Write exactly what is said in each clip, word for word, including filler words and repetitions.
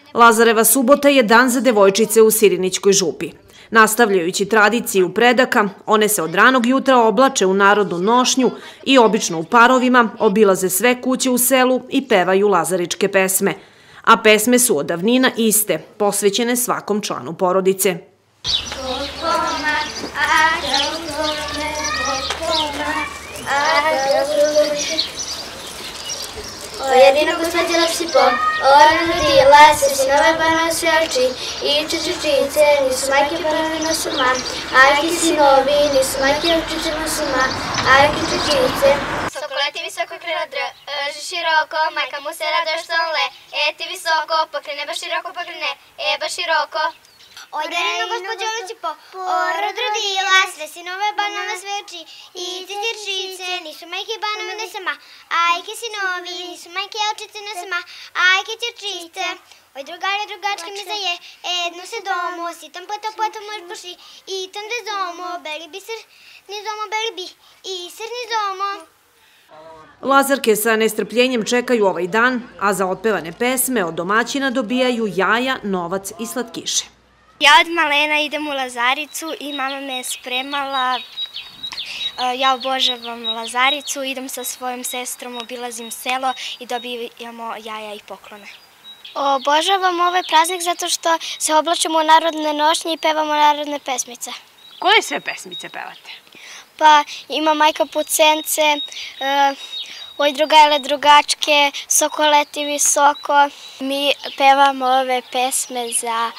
Lazareva subota je dan za devojčice u Sirinićkoj župi. Nastavljajući tradiciju predaka, one se od ranog jutra oblače u narodnu nošnju i obično u parovima obilaze sve kuće u selu i pevaju lazaričke pesme. A pesme su od davnina iste, posvećene svakom članu porodice. O jedino gospodila psipo, ona rodila se sinove panove sve oči i čečičice, nisu majke panove nosuma, ajki sinovi, nisu majke očice nosuma, ajki čečice. Sokoleti visoko krilo drži široko, majka mu se rada što on le, e ti visoko, pokrene baš široko, pokrene, e baš široko. O jedino gospodila psipo, ona rodila se sinove panove sve oči i čečičice, nisu majke panove nosuma, ajke sinovi, nisu majke očice nosuma, ajke čečice. Oj drugare, drugačke mi zaje, edno se domo, sitam poto poto mož buši, i tam de zomo, beli bi sr, ni zomo, beli bi, i sr ni zomo. Lazarke sa nestrpljenjem čekaju ovaj dan, a za otpevane pesme od domaćina dobijaju jaja, novac i slatkiše. Ja od malena idem u Lazaricu i mama me je spremala. Ja obožavam Lazaricu, idem sa svojom sestrom, obilazim selo i dobijamo jaja i poklone. Obožavam ovaj praznik zato što se oblačimo u narodne nošnje i pevamo narodne pesmice. Koje sve pesmice pevate? Pa ima Majka Pucence, Oj drugajle drugačke, Sokoleti visoko. Mi pevamo ove pesme za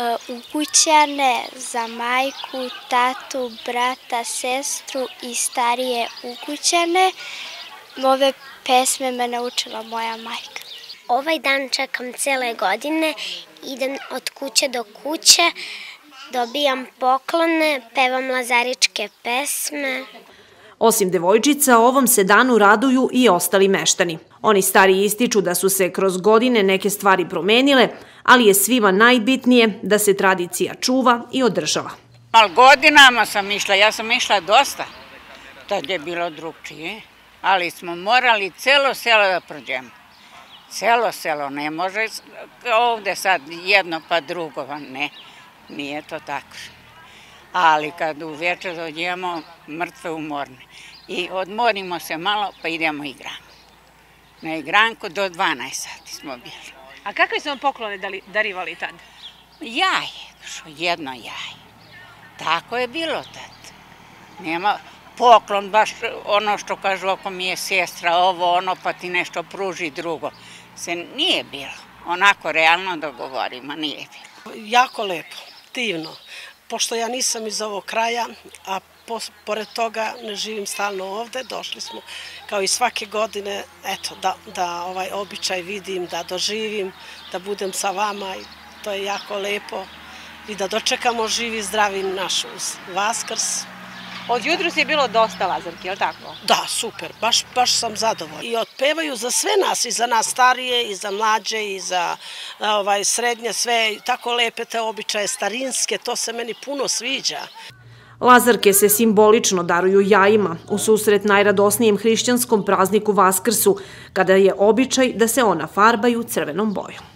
ukućane, za majku, tatu, brata, sestru i starije ukućane. Ove pesme me naučila moja majka. Ovaj dan čekam cele godine, idem od kuće do kuće, dobijam poklone, pevam lazaričke pesme. Osim devojčica, ovom se danu raduju i ostali meštani. Oni stari ističu da su se kroz godine neke stvari promenile, ali je svima najbitnije da se tradicija čuva i održava. Mal godinama sam išla, ja sam išla dosta, tad je bilo drugčije, ali smo morali celo selo da prođemo. Celo selo, ne može ovde sad jedno pa drugo, ne, nije to tako. Ali kad uveče dođemo mrtve umorne i odmorimo se malo pa idemo igramo. Na igranku do dvanaest sati smo bili. A kakve su vam poklone darivali tad? Jaje, jedno jaje. Tako je bilo tad. Nema poklon, baš ono što kažu ako mi je sestra, ovo ono pa ti nešto pruži drugo. Se nije bilo. Onako realno dogovorimo, nije bilo. Jako lepo, divno. Pošto ja nisam iz ovog kraja, a pored toga ne živim stalno ovde, došli smo kao i svake godine, eto, da ovaj običaj vidim, da doživim, da budem sa vama i to je jako lepo i da dočekamo živi zdravi naš Vaskrs. Od jutros je bilo dosta lazarki, je li tako? Da, super, baš sam zadovoljna. I otpevaju za sve nas, i za nas starije, i za mlađe, i za srednje, sve tako lepe te običaje starinske, to se meni puno sviđa. Lazarke se simbolično daruju jajima u susret najradosnijem hrišćanskom prazniku Vaskrsu, kada je običaj da se ona farbaju crvenom bojom.